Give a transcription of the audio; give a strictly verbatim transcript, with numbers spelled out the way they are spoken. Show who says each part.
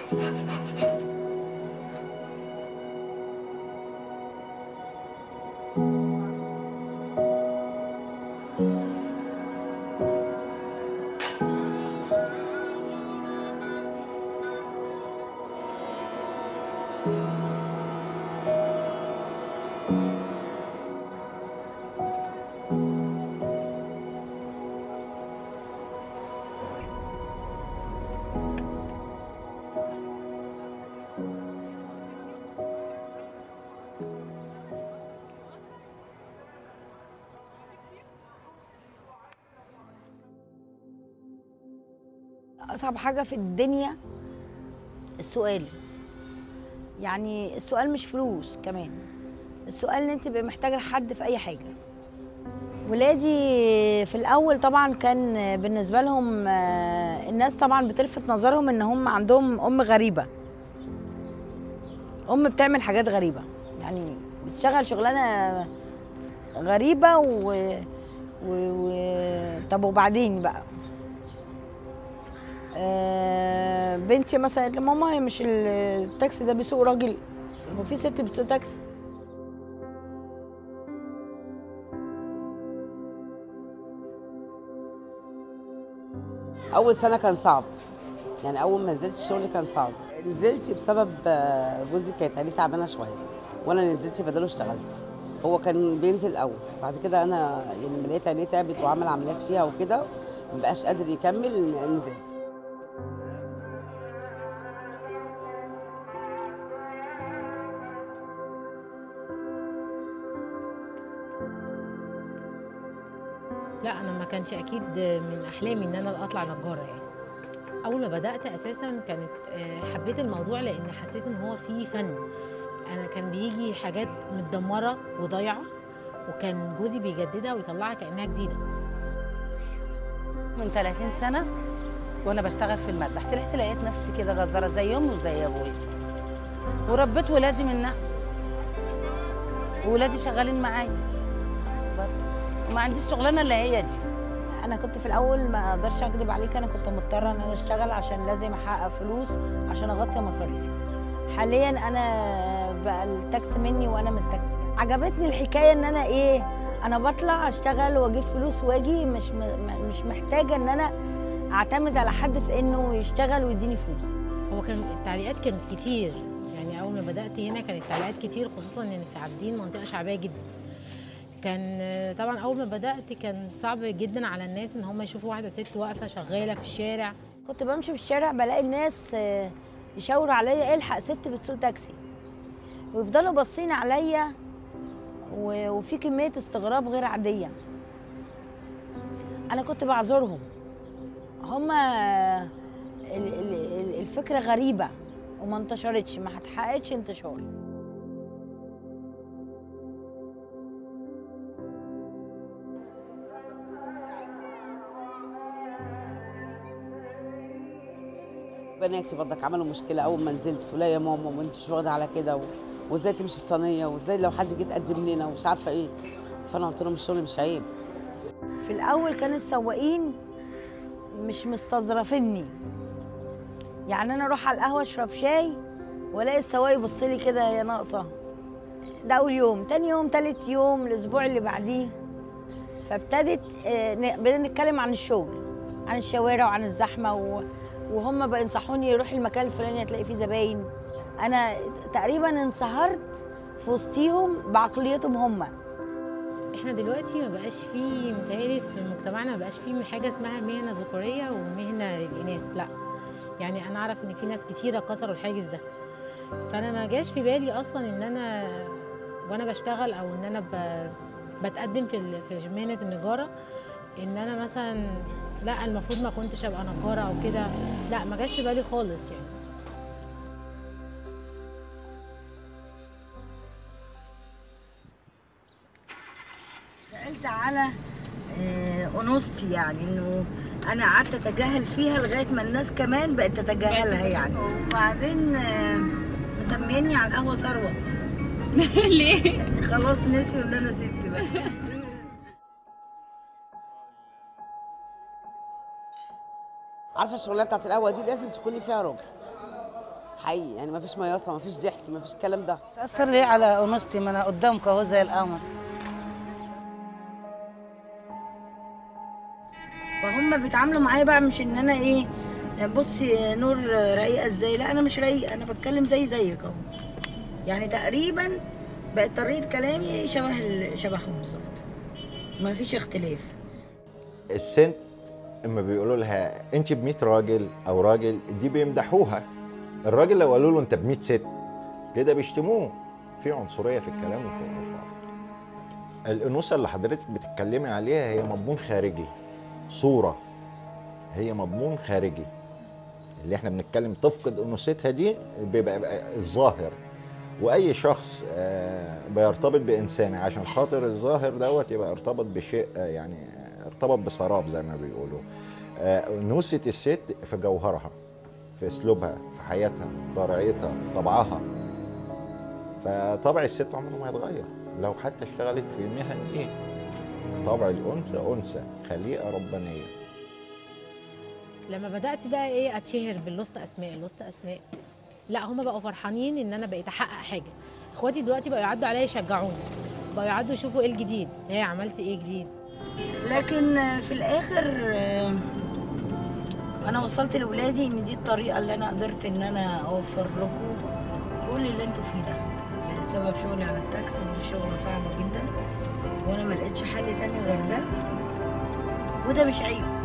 Speaker 1: أصعب حاجة في الدنيا السؤال، يعني السؤال مش فلوس كمان، السؤال إن أنت تبقي محتاجة لحد في أي حاجة. ولادي في الأول طبعا كان بالنسبة لهم الناس طبعا بتلفت نظرهم إن هم عندهم أم غريبة، أم بتعمل حاجات غريبة، يعني بتشتغل شغلانة غريبة و... و... و... طب وبعدين بقى آه بنتي مثلا قالت لي ماما هي مش التاكسي ده بيسوق راجل؟ هو في ست بتسوق تاكسي؟
Speaker 2: اول سنه كان صعب، يعني اول ما نزلت الشغل كان صعب. نزلت بسبب جوزي كانت عينيه تعبانه شويه، وانا نزلت بداله اشتغلت. هو كان بينزل الاول، بعد كده انا يعني لما لقيت عينيه تعبت وعمل عمليات فيها وكده مبقاش قادر يكمل، نزلت.
Speaker 3: لا انا ما كانش اكيد من احلامي ان انا اطلع نجاره. يعني اول ما بدات اساسا كانت حبيت الموضوع لان حسيت ان هو فيه فن. انا كان بيجي حاجات متدمره وضايعه وكان جوزي بيجددها ويطلعها كانها جديده.
Speaker 4: من ثلاثين سنه وانا بشتغل في المذبح، طلعت لقيت نفسي كده غزاره زي امي وزي ابويا، وربيت ولادي منها، وولادي شغالين معايا وما عنديش شغلانه الا هي دي.
Speaker 1: انا كنت في الاول ما اقدرش اكذب عليك، انا كنت مضطره ان انا اشتغل عشان لازم احقق فلوس عشان اغطي مصاريفي. حاليا انا بقى التاكسي مني وانا من التاكسي. عجبتني الحكايه ان انا ايه، انا بطلع اشتغل واجيب فلوس واجي، مش مش محتاجه ان انا اعتمد على حد في انه يشتغل ويديني فلوس.
Speaker 3: هو كان التعليقات كانت كتير، يعني اول ما بدات هنا كانت التعليقات كتير، خصوصا ان في عابدين منطقه شعبيه جدا. كان طبعا اول ما بدات كان صعب جدا على الناس ان هم يشوفوا واحده ست واقفه شغاله في الشارع.
Speaker 1: كنت بمشي في الشارع بلاقي الناس يشاوروا عليا الحق ست بتسوق تاكسي، ويفضلوا باصين عليا وفي كميه استغراب غير عاديه. انا كنت بعذرهم، هما الفكره غريبه وما انتشرتش، ما هتحققش انتشار.
Speaker 2: بناتي برضك عملوا مشكله اول ما نزلت، ولا يا ماما وانت مش واخده على كده و... وازاي تمشي بصينيه، وازاي لو حد جه تقدم لنا ومش عارفه ايه. فانا قلت لهم الشغل مش عيب.
Speaker 1: في الاول كان السواقين مش مستظرفيني، يعني انا اروح على القهوه اشرب شاي والاقي السواق يبص لي كده يا ناقصه. ده اول يوم، تاني يوم، تالت يوم، الاسبوع اللي بعديه فابتدت بدنا نتكلم عن الشغل، عن الشوارع وعن الزحمه و... وهم بقى ينصحوني روحي المكان الفلاني هتلاقي فيه زباين. انا تقريبا انصهرت في وسطيهم بعقليتهم هم.
Speaker 3: احنا دلوقتي ما بقاش فيه، متهيألي في مجتمعنا ما بقاش فيه حاجه اسمها مهنه ذكوريه ومهنه للاناث، لا. يعني انا اعرف ان في ناس كتيره كسروا الحاجز ده، فانا ما جاش في بالي اصلا ان انا وانا بشتغل او ان انا ب... بتقدم في في مهنه النجاره ان انا مثلا لا المفروض ما كنتش ابقى نجاره او كده، لا ما جاش في بالي خالص. يعني
Speaker 1: زعلت على انوثتي، يعني انه انا قعدت اتجاهل فيها لغايه ما الناس كمان بقت تتجاهلها يعني. وبعدين مسميني على القهوه ثروت.
Speaker 5: ليه؟
Speaker 1: خلاص نسيوا ان انا ست بقى.
Speaker 2: عارفه الشغلانه بتاعت القهوه دي لازم تكوني فيها راجل، حقيقي يعني ما فيش مياصه، ما فيش ضحك، ما فيش الكلام ده.
Speaker 4: تاثر ليه على انوثتي؟ ما انا قدامك اهو زي القمر.
Speaker 1: فهم بيتعاملوا معايا بقى مش ان انا ايه، بصي نور رقيقه ازاي، لا انا مش رقيقه، انا بتكلم زي زيك اهو. يعني تقريبا بقت طريقه كلامي شبه شبههم بالظبط، ما فيش اختلاف.
Speaker 6: الست اما بيقولوا لها انت ب مية راجل او راجل دي بيمدحوها، الراجل لو قالوا له انت ب مية ست كده بيشتموه. في عنصريه في الكلام وفي الالفاظ. الانوثه اللي حضرتك بتتكلمي عليها هي مضمون خارجي، صوره، هي مضمون خارجي. اللي احنا بنتكلم تفقد انوثتها دي بيبقى الظاهر، واي شخص بيرتبط بانسان عشان خاطر الظاهر دوت يبقى ارتبط بشيء، يعني ارتبط بسراب زي ما بيقولوا. انوثه الست في جوهرها، في اسلوبها، في حياتها، في طريقتها، في طبعها. فطبع الست عمره ما يتغير لو حتى اشتغلت في مهن ايه. طبع الانثى انثى، خليقه ربانيه.
Speaker 3: لما بدات بقى ايه اتشهر باللوست اسماء، اللوست اسماء، لا هم بقوا فرحانين ان انا بقيت احقق حاجه. اخواتي دلوقتي بقوا يعدوا عليا يشجعوني، بقوا يعدوا يشوفوا ايه الجديد، هي عملتي ايه جديد.
Speaker 1: لكن في الاخر انا وصلت لاولادي ان دي الطريقه اللي انا قدرت ان انا اوفر لكم كل اللي انتوا فيه ده، بسبب شغلي على التاكسي. ودي شغله صعبه جدا وانا ما لقيتش حل تاني غير ده، وده مش عيب.